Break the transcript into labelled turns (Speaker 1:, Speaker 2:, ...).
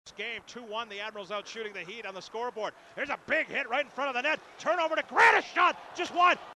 Speaker 1: Game 2-1, the Admirals out shooting the Heat on the scoreboard. There's a big hit right in front of the net. Turnover to Grant, a shot, just one.